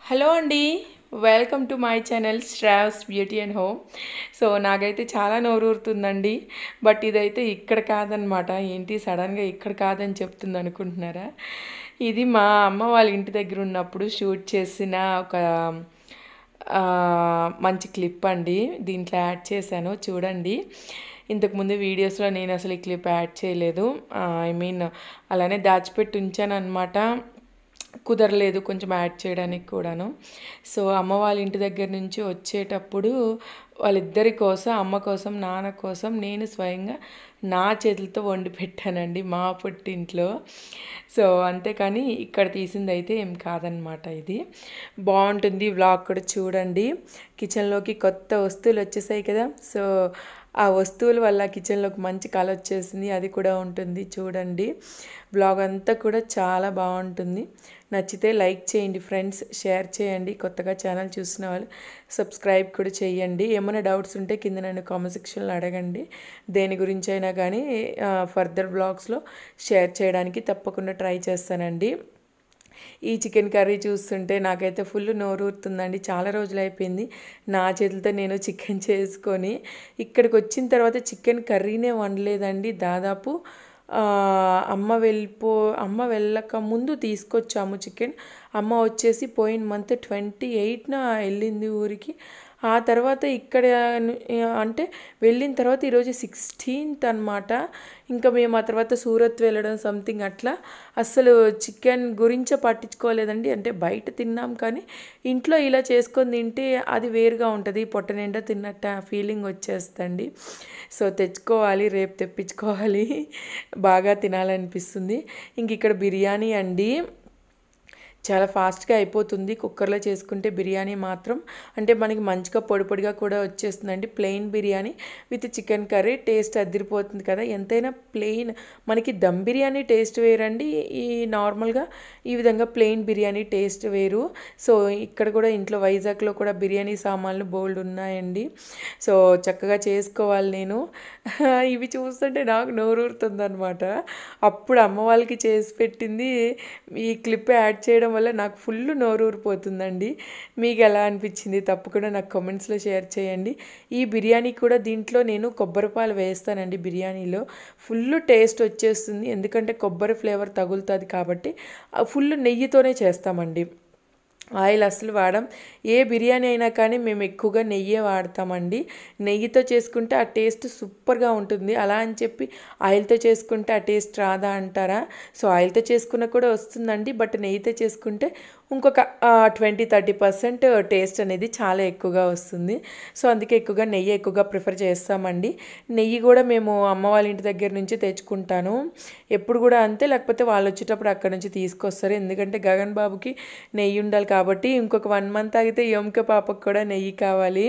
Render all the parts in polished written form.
Hello అండి. Welcome to my channel sravs beauty and home. So నాకైతే చాలా నోరూరుతుందండి. But ఇదైతే ఇక్కడ కాదనమాట. ఏంటి సడన్గా ఇక్కడ కాదని చెప్తుంది అనుకుంటున్నారా? ఇది మా అమ్మ వాళ్ళ ఇంటి దగ్గర ఉన్నప్పుడు షూట్ చేసిన ఒక మంచి క్లిప్ అండి. దీంట్లో యాడ్ చేశాను చూడండి. ఇంతకుముందు వీడియోస్లో నేను అసలు ఈ క్లిప్ యాడ్ చేయలేదు. అలానే దాచిపెట్టి ఉంచాను అనమాట. కుదరలేదు కొంచెం యాడ్ చేయడానికి కూడాను. సో అమ్మ వాళ్ళ ఇంటి దగ్గర నుంచి వచ్చేటప్పుడు వాళ్ళిద్దరి కోసం, అమ్మ కోసం, నాన్న కోసం నేను స్వయంగా నా చేతులతో వండి పెట్టానండి మా పుట్టింట్లో. సో అంతేకాని ఇక్కడ తీసింది అయితే ఏం కాదనమాట. ఇది బాగుంటుంది. వ్లాగ్ కూడా చూడండి. కిచెన్లోకి కొత్త వస్తువులు వచ్చేసాయి కదా. సో ఆ వస్తువుల వల్ల కిచెన్లోకి మంచి కళ వచ్చేసింది. అది కూడా ఉంటుంది చూడండి. బ్లాగ్ అంతా కూడా చాలా బాగుంటుంది. నచ్చితే లైక్ చేయండి ఫ్రెండ్స్, షేర్ చేయండి. కొత్తగా ఛానల్ చూసిన వాళ్ళు సబ్స్క్రైబ్ కూడా చేయండి. ఏమైనా డౌట్స్ ఉంటే కింద నన్ను కామెంట్ సెక్షన్లో అడగండి. దేని గురించి అయినా కానీ ఫర్దర్ బ్లాగ్స్లో షేర్ చేయడానికి తప్పకుండా ట్రై చేస్తానండి. ఈ చికెన్ కర్రీ చూస్తుంటే నాకైతే ఫుల్ నోరూరుతుందండి. చాలా రోజులు అయిపోయింది నా చేతులతో నేను చికెన్ చేసుకొని. ఇక్కడికి వచ్చిన తర్వాత చికెన్ కర్రీనే వండలేదండి. దాదాపు అమ్మ వెళ్ళక ముందు తీసుకొచ్చాము చికెన్. అమ్మ వచ్చేసి పోయిన మంత్ 28న వెళ్ళింది ఊరికి. ఆ తర్వాత ఇక్కడ అంటే వెళ్ళిన తర్వాత ఈరోజు 16th అనమాట. ఇంకా మేము ఆ తర్వాత సూరత్ వెళ్ళడం సంథింగ్ అట్లా అస్సలు చికెన్ గురించే పట్టించుకోలేదండి. అంటే బయట తిన్నాం కానీ ఇంట్లో ఇలా చేసుకొని తింటే అది వేరుగా ఉంటుంది. పొట్ట నిండా తిన్నట్టు ఫీలింగ్ వచ్చేస్తుంది. సో తెచ్చుకోవాలి, రేపు తెప్పించుకోవాలి. బాగా తినాలనిపిస్తుంది. ఇంక ఇక్కడ బిర్యానీ అండి. చాలా ఫాస్ట్గా అయిపోతుంది కుక్కర్లో చేసుకుంటే బిర్యానీ మాత్రం. అంటే మనకి మంచిగా పొడి పొడిగా కూడా వచ్చేస్తుందండి. Plain biryani with chicken curry taste అదిరిపోతుంది కదా. ఎంతైనా ప్లెయిన్ మనకి దమ్ బిర్యానీ టేస్ట్ వేరండి. ఈ నార్మల్గా ఈ విధంగా ప్లెయిన్ బిర్యానీ టేస్ట్ వేరు. సో ఇక్కడ కూడా ఇంట్లో వైజాగ్లో కూడా బిర్యానీ సామాన్లు బోల్డ్ ఉన్నాయండి. సో చక్కగా చేసుకోవాలి నేను. ఇవి చూస్తుంటే నాకు నోరూరుతుంది అనమాట. అప్పుడు అమ్మ వాళ్ళకి చేసి పెట్టింది ఈ క్లిప్ యాడ్ చేయడం వల్ల నాకు ఫుల్ నోరూరిపోతుందండి. మీకు ఎలా అనిపించింది తప్పకుండా నాకు కామెంట్స్లో షేర్ చేయండి. ఈ బిర్యానీ కూడా దీంట్లో నేను కొబ్బరిపాలు వేస్తానండి. బిర్యానీలో ఫుల్ టేస్ట్ వచ్చేస్తుంది. ఎందుకంటే కొబ్బరి ఫ్లేవర్ తగులుతుంది కాబట్టి ఫుల్ నెయ్యితోనే చేస్తామండి. ఆయిల్ అస్సలు వాడం. ఏ బిర్యానీ అయినా కానీ మేము ఎక్కువగా నెయ్యే వాడతామండి. నెయ్యితో చేసుకుంటే ఆ టేస్ట్ సూపర్గా ఉంటుంది. అలా అని చెప్పి ఆయిల్తో చేసుకుంటే ఆ టేస్ట్ రాదా అంటారా? సో ఆయిల్తో చేసుకున్న కూడా వస్తుందండి. బట్ నెయ్యితో చేసుకుంటే ఇంకొక 20-30% టేస్ట్ అనేది చాలా ఎక్కువగా వస్తుంది. సో అందుకే ఎక్కువగా నెయ్యి ఎక్కువగా ప్రిఫర్ చేస్తామండి. నెయ్యి కూడా మేము అమ్మ వాళ్ళ ఇంటి దగ్గర నుంచి తెచ్చుకుంటాను ఎప్పుడు కూడా అంతే. లేకపోతే వాళ్ళు వచ్చేటప్పుడు అక్కడ నుంచి తీసుకొస్తారు. ఎందుకంటే గగన్ బాబుకి నెయ్యి ఉండాలి కాబట్టి. ఇంకొక 1 month ఆగితే యోమిక పాపకు కూడా నెయ్యి కావాలి.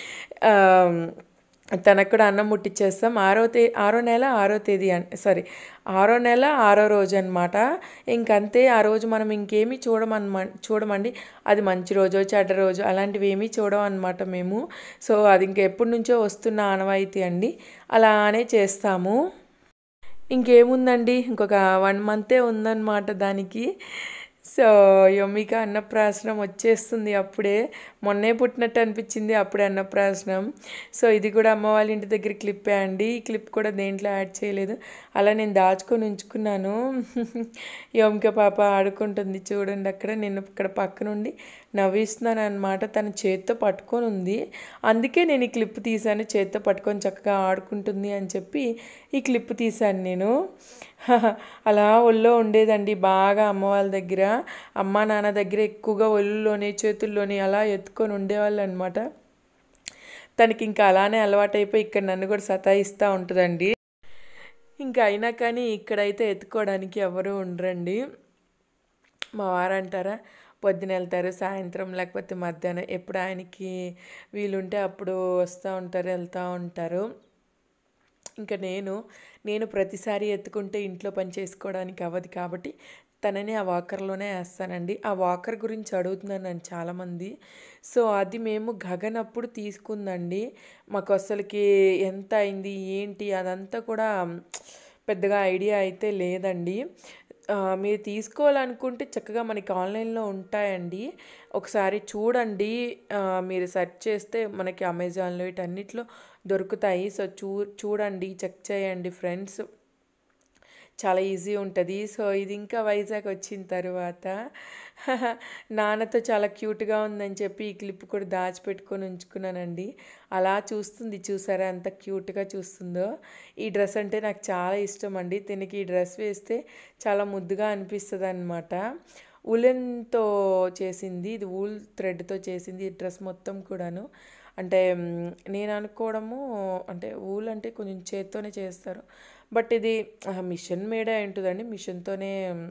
తనకు కూడా అన్నం ముట్టించేస్తాం. 6వ నెల 6వ తేదీ ఆరో నెల 6వ రోజు అనమాట. ఇంకంతే. ఆ రోజు మనం ఇంకేమీ చూడమండి. అది మంచి రోజు చెడ్డ రోజు అలాంటివి ఏమీ చూడమన్నమాట మేము. సో అది ఇంకెప్పటి నుంచో వస్తున్న ఆనవాయితీ అండి. అలానే చేస్తాము. ఇంకేముందండి, ఇంకొక 1 month ఉందన్నమాట దానికి. సో యమ్మిక అన్నప్రాసనం వచ్చేస్తుంది అప్పుడే. మొన్నే పుట్టినట్టు అనిపించింది అప్పుడే అన్నప్రాసనం. సో ఇది కూడా అమ్మ వాళ్ళ ఇంటి దగ్గర క్లిప్పే అండి. ఈ క్లిప్ కూడా దేంట్లో యాడ్ చేయలేదు. అలా నేను దాచుకొని ఉంచుకున్నాను. యమ్మిక పాప ఆడుకుంటుంది చూడండి అక్కడ. నేను ఇక్కడ పక్క నుండి నవ్విస్తున్నాను అనమాట. తన చేత్తో పట్టుకొని ఉంది. అందుకే నేను ఈ క్లిప్ తీశాను. చేత్తో పట్టుకొని చక్కగా ఆడుకుంటుంది అని చెప్పి ఈ క్లిప్ తీశాను నేను. అలా ఒళ్ళో ఉండేదండి బాగా అమ్మ వాళ్ళ దగ్గర. అమ్మ నాన్న దగ్గర ఎక్కువగా ఒళ్ళులోని చేతుల్లోని అలా ఎత్తుకొని ఉండేవాళ్ళు అనమాట. తనకి ఇంకా అలానే అలవాటైపోయి ఇక్కడ నన్ను కూడా సతాయిస్తూ ఉంటుందండి. ఇంకా అయినా కానీ ఇక్కడైతే ఎత్తుకోవడానికి ఎవరు ఉండరండి. మా వారంటారా, పొద్దున వెళ్తారు, సాయంత్రం లేకపోతే మధ్యాహ్నం ఎప్పుడు ఆయనకి వీలుంటే అప్పుడు వస్తూ ఉంటారు, వెళ్తూ ఉంటారు. ఇంకా నేను ప్రతిసారి ఎత్తుకుంటే ఇంట్లో పని చేసుకోవడానికి అవ్వదు కాబట్టి తనని ఆ వాకర్లోనే వేస్తానండి. ఆ వాకర్ గురించి అడుగుతున్నాను నన్ను చాలామంది. సో అది మేము గగన్ అప్పుడు తీసుకుందండి. మాకు అసలుకి ఎంత అయింది ఏంటి అదంతా కూడా పెద్దగా ఐడియా అయితే లేదండి. మీరు తీసుకోవాలనుకుంటే చక్కగా మనకి ఆన్లైన్లో ఉంటాయండి. ఒకసారి చూడండి. మీరు సెర్చ్ చేస్తే మనకి అమెజాన్లో వీటన్నిటిలో దొరుకుతాయి. సో చూడండి, చెక్ చేయండి ఫ్రెండ్స్. చాలా ఈజీ ఉంటుంది. సో ఇది ఇంకా వైజాగ్ వచ్చిన తర్వాత నాన్నతో చాలా క్యూట్గా ఉందని చెప్పి ఈ క్లిప్ కూడా దాచిపెట్టుకొని ఉంచుకున్నానండి. అలా చూస్తుంది, చూసారా ఎంత క్యూట్గా చూస్తుందో. ఈ డ్రెస్ అంటే నాకు చాలా ఇష్టం అండి. దీనికి ఈ డ్రెస్ వేస్తే చాలా ముద్దుగా అనిపిస్తుంది అనమాట. ఉలెన్తో చేసింది, ఇది ఊల్ థ్రెడ్తో చేసింది ఈ డ్రెస్ మొత్తం కూడాను. అంటే నేను అనుకోవడము, అంటే ఊల్ అంటే కొంచెం చేత్తోనే చేస్తారు, బట్ ఇది మిషన్ మేడే ఉంటుందండి, మిషన్తోనే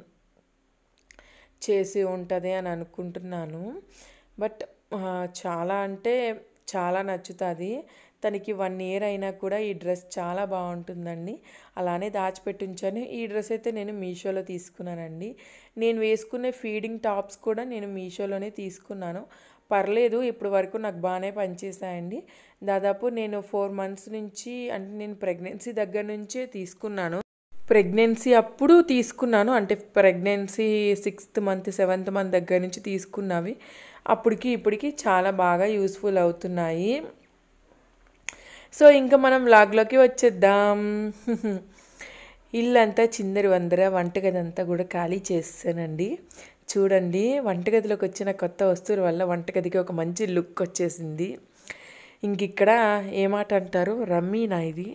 చేసి ఉంటుంది అని అనుకుంటున్నాను. బట్ చాలా అంటే చాలా నచ్చుతుంది. తనకి 1 ఇయర్ అయినా కూడా ఈ డ్రెస్ చాలా బాగుంటుందండి. అలానే దాచిపెట్టించాను. ఈ డ్రెస్ అయితే నేను మీషోలో తీసుకున్నానండి. నేను వేసుకునే ఫీడింగ్ టాప్స్ కూడా నేను మీషోలోనే తీసుకున్నాను. పర్లేదు, ఇప్పుడు వరకు నాకు బాగానే పనిచేసాయండి. దాదాపు నేను 4 మంత్స్ నుంచి, అంటే నేను ప్రెగ్నెన్సీ దగ్గర నుంచే తీసుకున్నాను. ప్రెగ్నెన్సీ అప్పుడు తీసుకున్నాను, అంటే pregnancy 6th month 7th month దగ్గర నుంచి తీసుకున్నవి. అప్పటికి ఇప్పటికి చాలా బాగా యూస్ఫుల్ అవుతున్నాయి. సో ఇంకా మనం వ్లాగ్లోకి వచ్చేద్దాం. ఇల్లంతా చిందరి వందర, వంటగది అంతా కూడా ఖాళీ చేస్తానండి. చూడండి, వంటగదిలోకి వచ్చిన కొత్త వస్తువుల వల్ల వంటగదికి ఒక మంచి లుక్ వచ్చేసింది. ఇంక ఇక్కడ ఏమాట అంటారు, రమ్మీనా ఇది.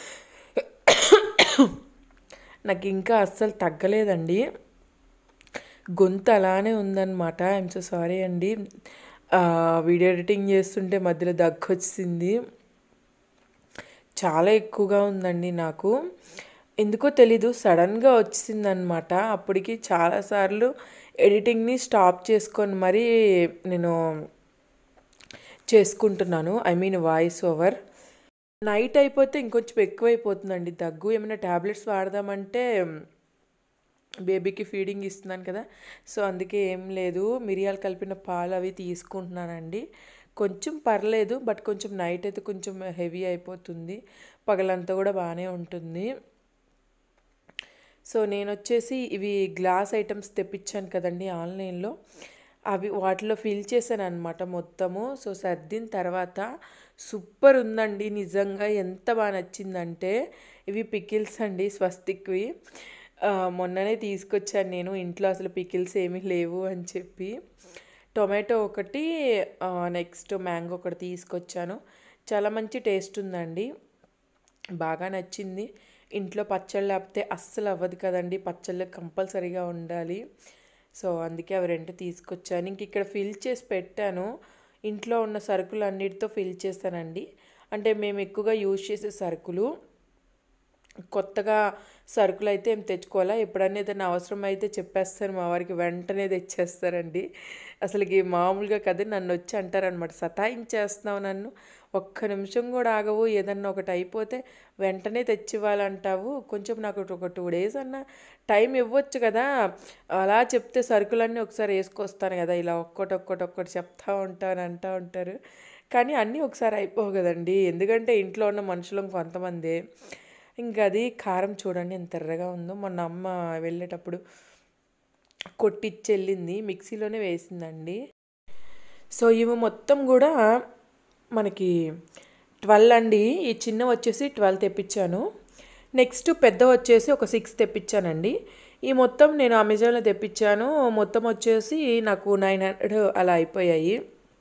నాకు ఇంకా అస్సలు తగ్గలేదండి, గొంతు అలానే ఉందన్నమాట. ఐఎమ్ సో సారీ అండి. వీడియో ఎడిటింగ్ చేస్తుంటే మధ్యలో దగ్గు వచ్చింది, చాలా ఎక్కువగా ఉందండి నాకు. ఎందుకో తెలీదు, సడన్గా వచ్చిందనమాట. అప్పటికి చాలాసార్లు ఎడిటింగ్ని స్టాప్ చేసుకొని మరీ నేను చేసుకుంటున్నాను, I mean voice over. Night అయిపోతే ఇంకొంచెం ఎక్కువైపోతుందండి దగ్గు. ఏమైనా ట్యాబ్లెట్స్ వాడదామంటే బేబీకి ఫీడింగ్ ఇస్తున్నాను కదా, సో అందుకే ఏం లేదు, మిరియాలు కలిపిన పాలు అవి తీసుకుంటున్నానండి. కొంచెం పర్లేదు, బట్ కొంచెం నైట్ అయితే కొంచెం హెవీ అయిపోతుంది, పగలంతా కూడా బాగానే ఉంటుంది. సో నేను వచ్చేసి ఇవి గ్లాస్ ఐటమ్స్ తెప్పించాను కదండి ఆన్లైన్లో, అవి వాటిలో ఫిల్ చేశాను అనమాట మొత్తము. సో సర్దిన తర్వాత సూపర్ ఉందండి, నిజంగా ఎంత బాగా నచ్చిందంటే. ఇవి పికిల్స్ అండి, స్వస్తిక్వి. మొన్ననే తీసుకొచ్చాను నేను, ఇంట్లో అసలు పికిల్స్ ఏమీ లేవు అని చెప్పి. టొమాటో ఒకటి, నెక్స్ట్ మ్యాంగో ఒకటి తీసుకొచ్చాను. చాలా మంచి టేస్ట్ ఉందండి, బాగా నచ్చింది. ఇంట్లో పచ్చళ్ళు లేకపోతే అస్సలు అవ్వదు కదండి, పచ్చళ్ళు కంపల్సరీగా ఉండాలి. సో అందుకే అవి 2 తీసుకొచ్చాను. ఇంక ఇక్కడ ఫిల్ చేసి పెట్టాను, ఇంట్లో ఉన్న సరుకులు అన్నిటితో ఫిల్ చేస్తానండి. అంటే మేము ఎక్కువగా యూజ్ చేసే సరుకులు, కొత్తగా సరుకులు అయితే ఏం తెచ్చుకోవాలా. ఎప్పుడన్నా ఏదైనా అవసరం అయితే చెప్పేస్తాను, మా వారికి వెంటనే తెచ్చేస్తారండి. అసలుకి మామూలుగా కదా, నన్ను వచ్చి అంటారనమాట, సతాయించేస్తున్నావు నన్ను, ఒక్క నిమిషం కూడా ఆగవు, ఏదన్నా ఒకటి అయిపోతే వెంటనే తెచ్చివ్వాలంటావు, కొంచెం నాకు ఒక 2 days అన్న టైం ఇవ్వచ్చు కదా. అలా చెప్తే సరుకులన్నీ ఒకసారి వేసుకొస్తాను కదా, ఇలా ఒక్కటి చెప్తా అంటూ ఉంటారు. కానీ అన్నీ ఒకసారి అయిపోవు కదండి, ఎందుకంటే ఇంట్లో ఉన్న మనుషులు కొంతమంది. ఇంకా అది కారం చూడండి ఎంత ఎర్రగా ఉందో. మొన్న అమ్మ వెళ్ళేటప్పుడు కొట్టిచ్చి వెళ్ళింది, మిక్సీలోనే వేసిందండి. సో ఇవి మొత్తం కూడా మనకి 12 అండి. ఈ చిన్న వచ్చేసి 12 తెప్పించాను, నెక్స్ట్ పెద్ద వచ్చేసి ఒక 6 తెప్పించానండి. ఈ మొత్తం నేను అమెజాన్లో తెప్పించాను. మొత్తం వచ్చేసి నాకు 900 అలా అయిపోయాయి.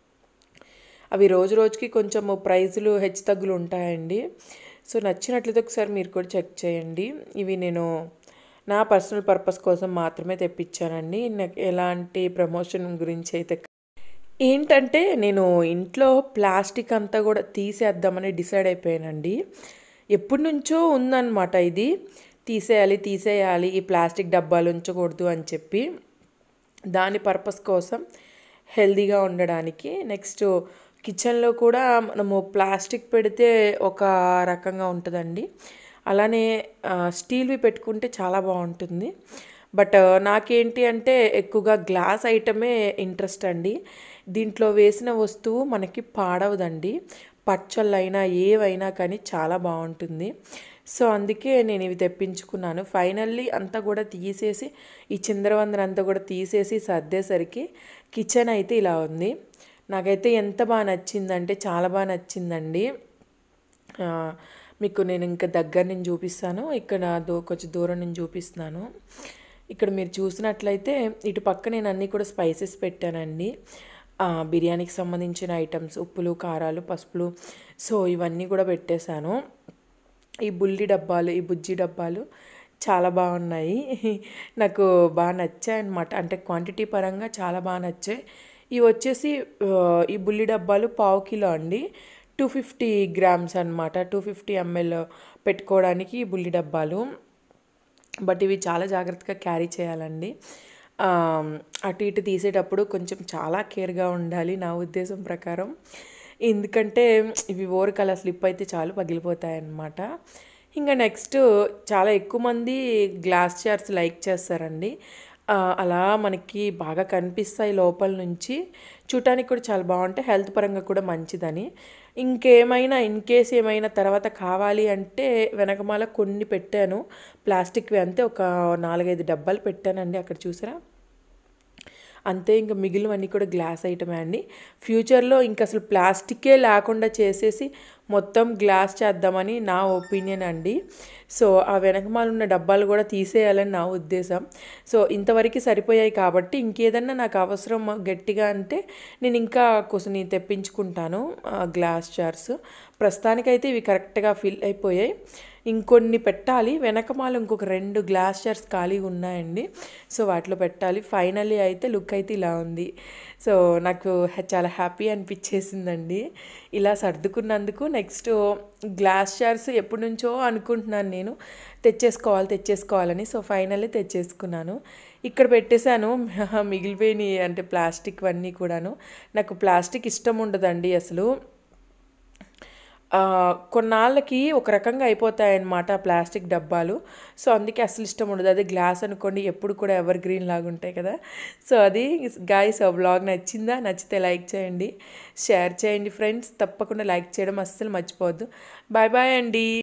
అవి రోజు రోజుకి కొంచెం ప్రైజులు హెచ్చు తగ్గులు ఉంటాయండి. సో నచ్చినట్లయితే ఒకసారి మీరు కూడా చెక్ చేయండి. ఇవి నేను నా పర్సనల్ పర్పస్ కోసం మాత్రమే తెప్పించానండి, నాకు ఎలాంటి ప్రమోషన్ గురించి అయితే. ఏంటంటే నేను ఇంట్లో ప్లాస్టిక్ అంతా కూడా తీసేద్దామని డిసైడ్ అయిపోయానండి. ఎప్పటి నుంచో ఉందన్నమాట ఇది, తీసేయాలి, ఈ ప్లాస్టిక్ డబ్బాలు ఉంచకూడదు అని చెప్పి. దాని పర్పస్ కోసం, హెల్తీగా ఉండడానికి. నెక్స్ట్ కిచెన్లో కూడా మనము ప్లాస్టిక్ పెడితే ఒక రకంగా ఉంటుందండి, అలానే స్టీల్వి పెట్టుకుంటే చాలా బాగుంటుంది. బట్ నాకేంటి అంటే ఎక్కువగా గ్లాస్ ఐటమే ఇంట్రెస్ట్ అండి. దీంట్లో వేసిన వస్తువు మనకి పాడవదండి, పచ్చళ్ళైనా ఏవైనా కానీ చాలా బాగుంటుంది. సో అందుకే నేను ఇవి తెప్పించుకున్నాను. ఫైనల్లీ అంతా కూడా తీసేసి ఈ చిందరవందర అంతా కూడా తీసేసి సర్దేసరికి కిచెన్ అయితే ఇలా ఉంది. నాకైతే ఎంత బాగా నచ్చిందంటే చాలా బాగా నచ్చిందండి. మీకు నేను ఇంకా దగ్గర నుంచి చూపిస్తాను, ఇక్కడ కొంచెం దూరం నుంచి చూపిస్తున్నాను. ఇక్కడ మీరు చూసినట్లయితే ఇటు పక్క నేను అన్నీ కూడా స్పైసెస్ పెట్టానండి. బిర్యానీకి సంబంధించిన ఐటమ్స్, ఉప్పులు, కారాలు, పసుపులు, సో ఇవన్నీ కూడా పెట్టేశాను. ఈ బుజ్జి డబ్బాలు చాలా బాగున్నాయి. నాకు బాగా నచ్చాయి అన్నమాట. అంటే క్వాంటిటీ పరంగా చాలా బాగా నచ్చాయి. ఇవి వచ్చేసి ఈ బుల్లి డబ్బాలు 1/2 కిలో అండి, 250 గ్రామ్స్ అనమాట. 250 ml పెట్టుకోవడానికి ఈ బుల్లి డబ్బాలు. బట్ ఇవి చాలా జాగ్రత్తగా క్యారీ చేయాలండి. అటు ఇటు తీసేటప్పుడు కొంచెం చాలా కేర్గా ఉండాలి నా ఉద్దేశం ప్రకారం. ఎందుకంటే ఇవి ఓరకలా స్లిప్ అయితే చాలు పగిలిపోతాయి అన్నమాట. ఇంకా నెక్స్ట్ చాలా ఎక్కువ మంది గ్లాస్ జార్స్ లైక్ చేస్తారండి. అలా మనకి బాగా కనిపిస్తాయి లోపల నుంచి, చూడటానికి కూడా చాలా బాగుంటాయి, హెల్త్ పరంగా కూడా మంచిదని. ఇంకేమైనా ఇన్ కేస్ ఏమైనా తర్వాత కావాలి అంటే వెనకమాల కొన్ని పెట్టాను ప్లాస్టిక్వి, అంతే ఒక 4-5 డబ్బాలు పెట్టానండి అక్కడ చూసారా. అంతే, ఇంకా మిగిలినవన్నీ కూడా గ్లాస్ ఐటమే అండి. ఫ్యూచర్లో ఇంక అసలు ప్లాస్టికే లేకుండా చేసేసి మొత్తం గ్లాస్ చేద్దామని నా ఒపీనియన్ అండి. సో ఆ వెనకమాల ఉన్న డబ్బాలు కూడా తీసేయాలని నా ఉద్దేశం. సో ఇంతవరకు సరిపోయాయి కాబట్టి ఇంకేదన్నా నాకు అవసరం గట్టిగా అంటే నేను ఇంకా కొన్ని తెప్పించుకుంటాను గ్లాస్ జార్స్. ప్రస్తుతానికైతే ఇవి కరెక్ట్గా ఫిల్ అయిపోయాయి. ఇంకొన్ని పెట్టాలి, వెనకమాల ఇంకొక 2 గ్లాస్ జార్స్ ఖాళీగా ఉన్నాయండి. సో వాటిలో పెట్టాలి. ఫైనల్లీ అయితే లుక్ అయితే ఇలా ఉంది. సో నాకు చాలా హ్యాపీ అనిపించేసిందండి ఇలా సర్దుకున్నందుకు. నెక్స్ట్ గ్లాస్ జార్స్ ఎప్పటి నుంచో అనుకుంటున్నాను నేను తెచ్చేసుకోవాలని. So finally తెచ్చేసుకున్నాను. ఇక్కడ పెట్టేశాను మిగిలిపోయినాయి, అంటే ప్లాస్టిక్ అన్నీ కూడాను. నాకు ప్లాస్టిక్ ఇష్టం ఉండదండి అసలు. కొన్నాళ్ళకి ఒక రకంగా అయిపోతాయన్నమాట ప్లాస్టిక్ డబ్బాలు. సో అందుకే అసలు ఇష్టం ఉండదు. అదే గ్లాస్ అనుకోండి ఎప్పుడు కూడా ఎవర్ గ్రీన్ లాగా ఉంటాయి కదా. సో అది గాయ్స్, ఆ బ్లాగ్ నచ్చిందా? నచ్చితే లైక్ చేయండి, షేర్ చేయండి ఫ్రెండ్స్. తప్పకుండా లైక్ చేయడం అస్సలు మర్చిపోవద్దు. బాయ్ బాయ్ అండి.